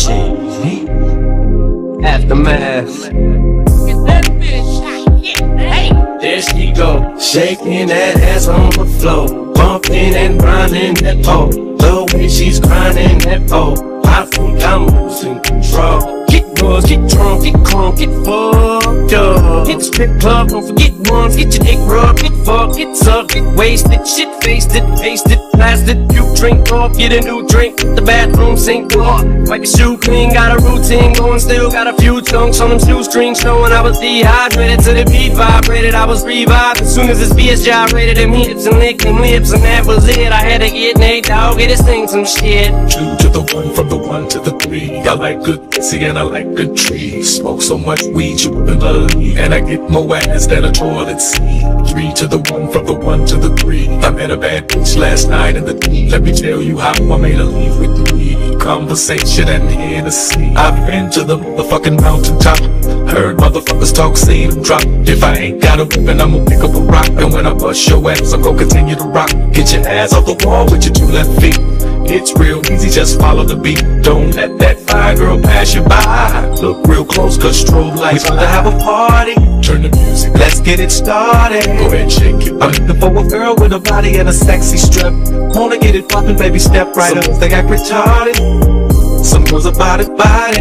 Shady Aftermath. That bitch, hey. There she go, shaking that ass on the floor, bumping and grinding that pole. The way she's grinding that pole, I think I'm losing control. Get yours, get drunk, get crunk, get fucked up. Hit the strip club, don't forget ones, get your dick rubbed, get fucked, get sucked, get wasted, shit faced it, blasted. You drink off, get a new drink, the bathroom sink off. Wipe your shoe clean, got a routine going, still got a few chunks on them shoestrings, showing I was dehydrated to the beat vibrated. I was revived as soon as this BS gyrated them hips and licked them lips, and that was it. I had to get Nate Dogg, get this thing some shit. 2 to the 1, from the 1 to the 3. I like good pussy and I like good trees. Smoke so much weed you wouldn't believe, and I get more ass than a toilet seat. 3 to the 1, from the 1 to the 3. I met a bad bitch last night in the D. Let me tell you how I made her leave with me. Conversation and Hennessy. I've been to the motherfucking mountaintop, heard motherfuckers talk, seen them drop. If I ain't got a weapon, I'ma pick up a rock, and when I bust your ass, I'm gon' continue to rock. Get your ass off the wall with your 2 left feet. It's real easy, just follow the beat. Don't let that fine girl pass you by. Look real close, cause strobe lights. We about to have a party. Turn the music, let's get it started. Go ahead, shake it. I'm looking for a girl with a body and a sexy strip. Wanna get it poppin', baby, step right up. They act retarded. Some girls about it.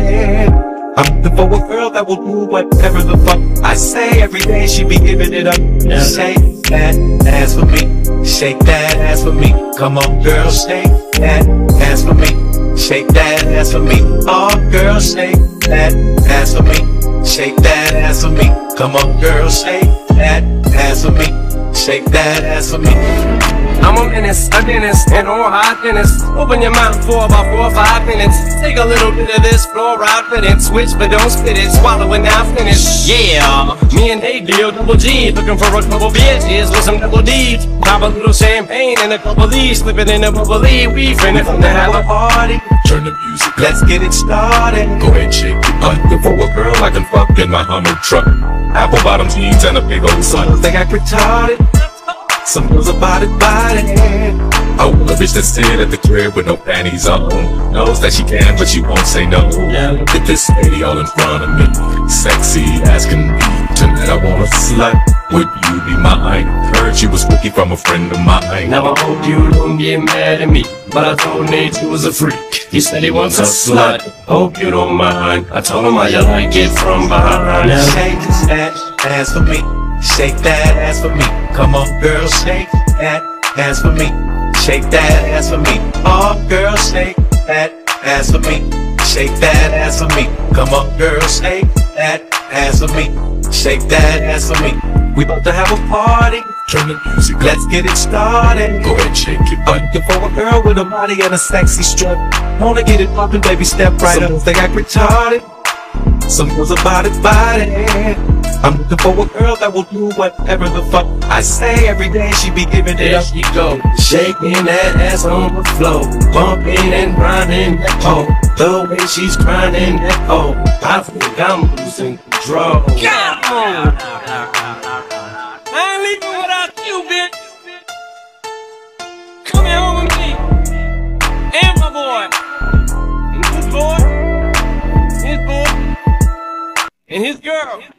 I'm looking for a girl that will do whatever the fuck I say. Every day she be giving it up. Shake that ass for me. Shake that ass for me. Come on, girl, shake that ass for me. Shake that ass for me. Oh, girl, shake that ass for me. Shake that ass for me. Come on, girl, shake that ass for me. Shake that ass for me. I'm a menace, a dentist, and on high dentist. Open your mouth for about 4 or 5 minutes. Take a little bit of this fluoride, fit it, switch but don't spit it. Swallow it now, finish. Yeah, me and Dave deal double G, looking for a couple bitches with some double D's. Pop a little champagne and a couple D's, slip it in a bubbly. We finna from the hella party. Turn the music up. Let's get it started. Go ahead, shake it. I'm looking for a girl I can fuck in my Hummer truck. Apple bottom jeans and a big old sun. They act retarded. Some girls about it. I want a bitch that sit at the crib with no panties on. Knows that she can, but she won't say no. Yeah. Look at this lady all in front of me, sexy as can be. Tonight I want a slut. Would you be mine? Heard she was rookie from a friend of mine. Now I hope you don't get mad at me, but I told Nate you was a freak. He said he wants a slut. Hope you don't mind. I told him how you like it from behind. Now shake that ass for me. Shake that ass for me. Come on, girl, shake that ass for me. Shake that ass for me. Oh, girl, shake that ass for me. Shake that ass for me. Come on, girl, shake that ass for me. Shake that ass for me. We about to have a party. Turn the music up. Let's get it started. Go ahead, shake it. I'm looking for a girl with a body and a sexy strut. Wanna get it poppin', baby, step right up. They act retarded. Some girls about it. I'm looking for a girl that will do whatever the fuck I say. Every day she be giving it up. There she go, shaking that ass on the floor, bumping and grinding that pole. The way she's grinding that pole, I think I'm losing control. I ain't leaving without you, bitch. Come here home with me. And my boy. And his boy. His boy. And his girl.